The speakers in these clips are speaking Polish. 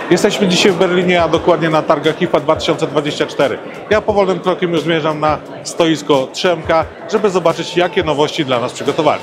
Jesteśmy dzisiaj w Berlinie, a dokładnie na targach IFA 2024. Ja powolnym krokiem już zmierzam na stoisko Trzemka, żeby zobaczyć, jakie nowości dla nas przygotowali.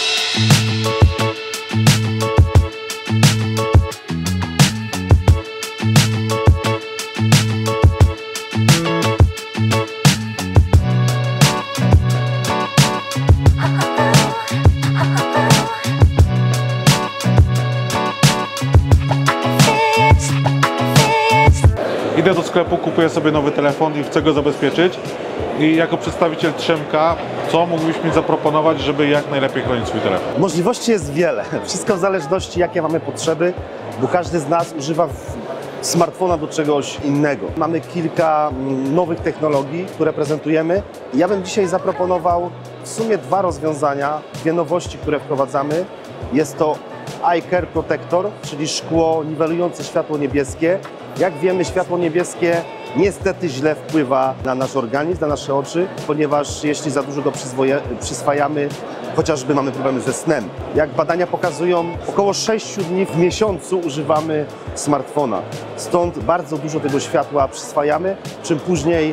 Idę do sklepu, kupuję sobie nowy telefon i chcę go zabezpieczyć. I jako przedstawiciel Trzemka, co mógłbyś mi zaproponować, żeby jak najlepiej chronić swój telefon? Możliwości jest wiele. Wszystko w zależności, jakie mamy potrzeby, bo każdy z nas używa smartfona do czegoś innego. Mamy kilka nowych technologii, które prezentujemy. Ja bym dzisiaj zaproponował w sumie dwa rozwiązania, dwie nowości, które wprowadzamy. Jest to Eye Care Protector, czyli szkło niwelujące światło niebieskie. Jak wiemy, światło niebieskie niestety źle wpływa na nasz organizm, na nasze oczy, ponieważ jeśli za dużo go przyswajamy, chociażby mamy problemy ze snem. Jak badania pokazują, około 6 dni w miesiącu używamy smartfona. Stąd bardzo dużo tego światła przyswajamy. Czym później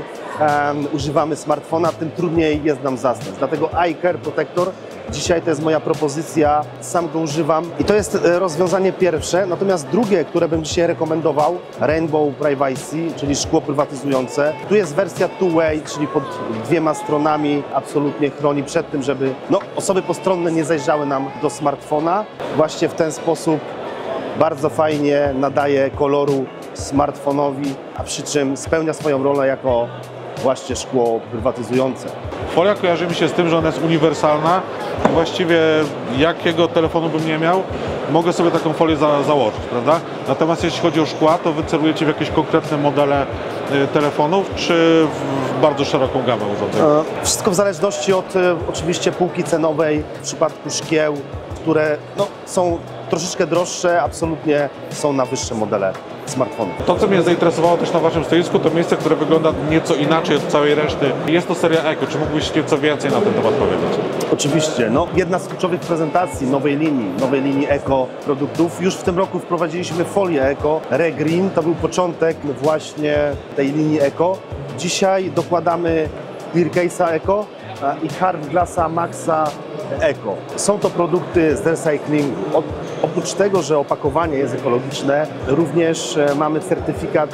używamy smartfona, tym trudniej jest nam zasnąć. Dlatego Eye Care Protector dzisiaj to jest moja propozycja, sam go używam i to jest rozwiązanie pierwsze. Natomiast drugie, które bym dzisiaj rekomendował, Rainbow Privacy, czyli szkło prywatyzujące. Tu jest wersja two-way, czyli pod dwiema stronami, absolutnie chroni przed tym, żeby osoby postronne nie zajrzały nam do smartfona. Właśnie w ten sposób bardzo fajnie nadaje koloru smartfonowi, a przy czym spełnia swoją rolę jako właśnie szkło prywatyzujące. Folia kojarzy mi się z tym, że ona jest uniwersalna. Właściwie jakiego telefonu bym nie miał, mogę sobie taką folię założyć, prawda? Natomiast jeśli chodzi o szkła, to wy celujecie w jakieś konkretne modele telefonów, czy w bardzo szeroką gamę urządzeń? Wszystko w zależności od oczywiście półki cenowej. W przypadku szkieł, które są troszeczkę droższe, absolutnie są na wyższe modele smartfonów. To, co mnie zainteresowało też na waszym stoisku, to miejsce, które wygląda nieco inaczej od całej reszty. Jest to seria Eco. Czy mógłbyś nieco więcej na ten temat powiedzieć? Oczywiście. Jedna z kluczowych prezentacji nowej linii Eco produktów. Już w tym roku wprowadziliśmy folię Eco. Regreen to był początek właśnie tej linii Eco. Dzisiaj dokładamy Clear Case'a Eco i Hard Glassa Maxa Eco. Są to produkty z recyklingu. Oprócz tego, że opakowanie jest ekologiczne, również mamy certyfikat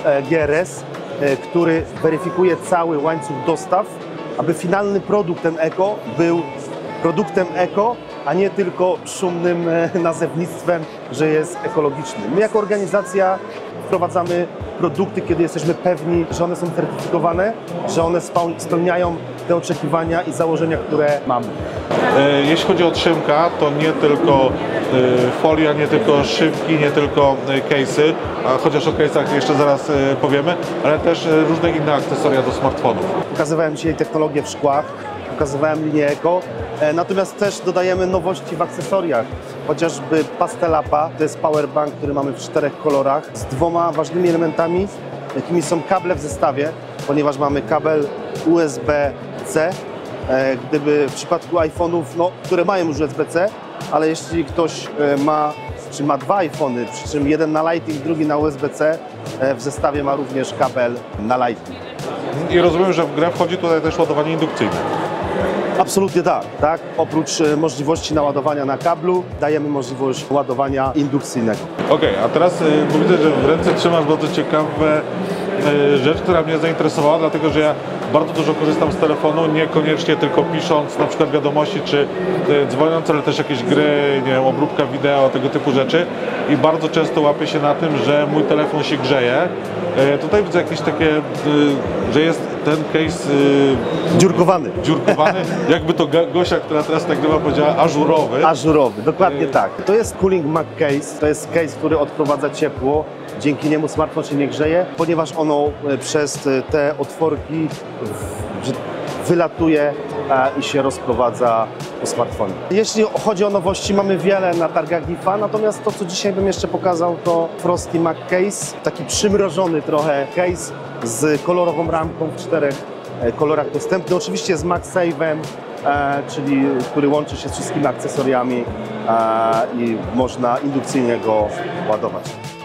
GRS, który weryfikuje cały łańcuch dostaw, aby finalny produkt, ten Eco, był produktem Eco, a nie tylko szumnym nazewnictwem, że jest ekologiczny. My jako organizacja wprowadzamy produkty, kiedy jesteśmy pewni, że one są certyfikowane, że one spełniają te oczekiwania i założenia, które mamy. Jeśli chodzi o Trzemka, to nie tylko folia, nie tylko szybki, nie tylko case'y, chociaż o case'ach jeszcze zaraz powiemy, ale też różne inne akcesoria do smartfonów. Pokazywałem dzisiaj technologię w szkłach, pokazywałem linię Eco, natomiast też dodajemy nowości w akcesoriach. Chociażby Pastelapa, to jest powerbank, który mamy w 4 kolorach, z dwoma ważnymi elementami, jakimi są kable w zestawie, ponieważ mamy kabel USB-C. Gdyby w przypadku iPhone'ów, które mają już USB-C, ale jeśli ktoś ma dwa iPhony, przy czym jeden na Lightning, drugi na USB-C, w zestawie ma również kabel na Lightning. I rozumiem, że w grę wchodzi tutaj też ładowanie indukcyjne. Absolutnie tak. Oprócz możliwości naładowania na kablu, dajemy możliwość ładowania indukcyjnego. Okej, a teraz widzę, że w ręce trzymasz bardzo ciekawe rzecz, która mnie zainteresowała, dlatego że ja bardzo dużo korzystam z telefonu, niekoniecznie tylko pisząc na przykład wiadomości czy dzwoniąc, ale też jakieś gry, nie wiem, obróbka wideo, tego typu rzeczy i bardzo często łapię się na tym, że mój telefon się grzeje. Tutaj widzę jakieś takie, że jest ten case dziurkowany, jakby to Gosia, która teraz nagrywa, powiedziała ażurowy. Ażurowy, dokładnie tak. To jest Cooling Mac Case, to jest case, który odprowadza ciepło. Dzięki niemu smartfon się nie grzeje, ponieważ ono przez te otworki wylatuje i się rozprowadza po smartfonie. Jeśli chodzi o nowości, mamy wiele na targach IFA, natomiast to, co dzisiaj bym jeszcze pokazał, to Frosty Mac Case, taki przymrożony trochę case z kolorową ramką w 4 kolorach dostępny. Oczywiście z MagSafe'em, czyli który łączy się z wszystkimi akcesoriami i można indukcyjnie go ładować.